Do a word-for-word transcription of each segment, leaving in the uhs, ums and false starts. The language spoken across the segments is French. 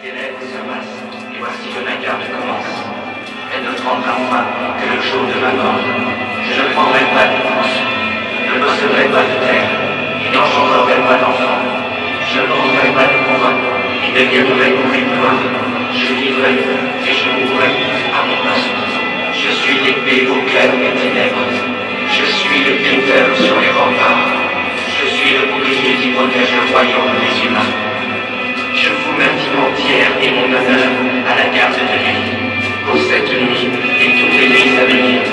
ténèbres se massent, et voici que ma garde commence. Elle ne prendra fin que le jour de ma mort. Je ne prendrai pas d'épouse, ne posséderai pas de terre, et n'engendrerai pas d'enfants. Je ne prendrai pas de couronne, et deviendrai pour gloire. Je vivrai et je mourrai à mon poste. Je suis l'épée au cœur des ténèbres. Je suis le buteur sur les remparts. Je suis le bouclier qui protège le royaume des humains. Je vous mets vie entière et mon honneur à la garde de nuit, pour cette nuit et toutes les nuits à venir.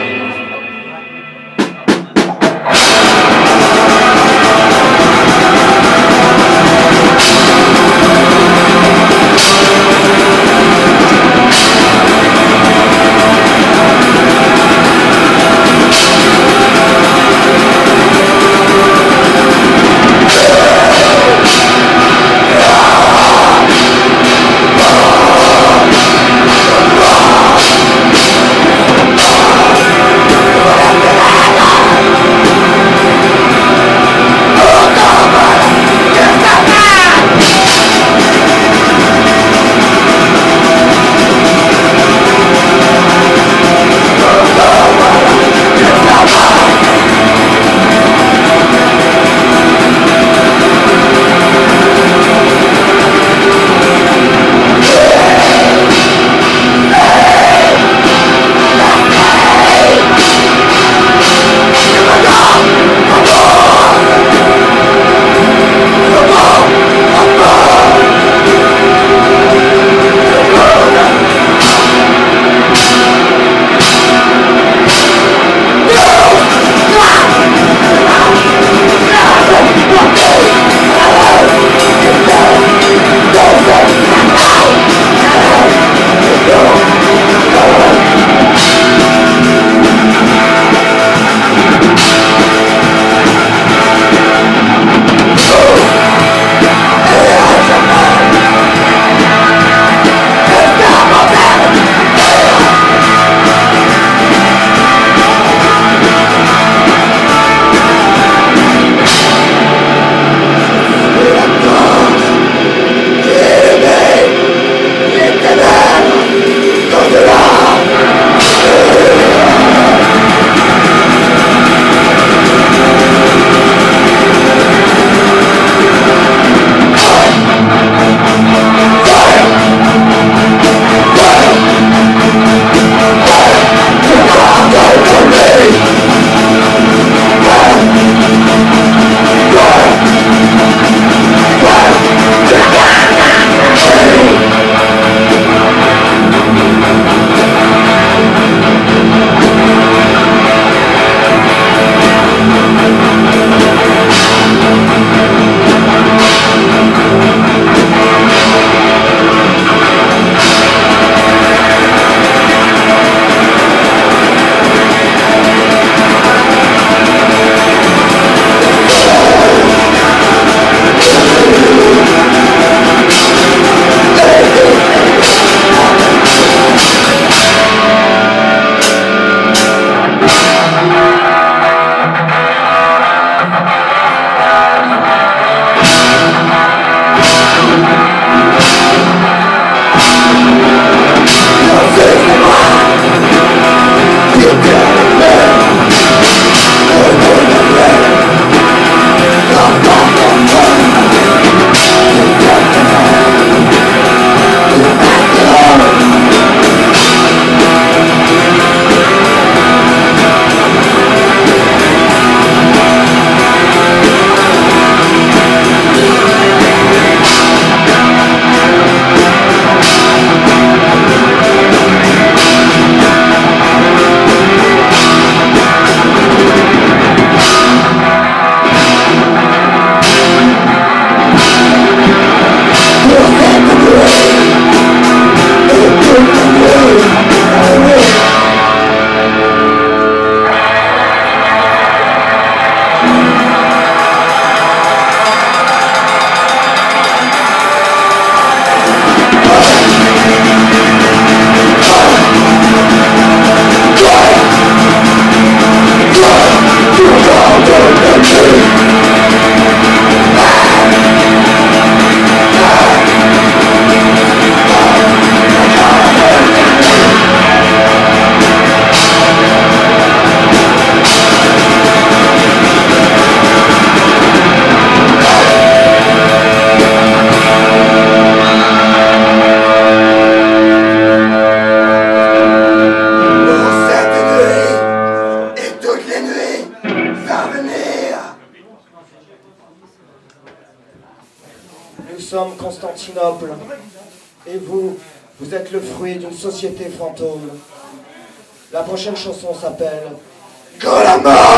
Nous sommes Constantinople. Et vous, vous êtes le fruit d'une société fantôme. La prochaine chanson s'appelle Golama.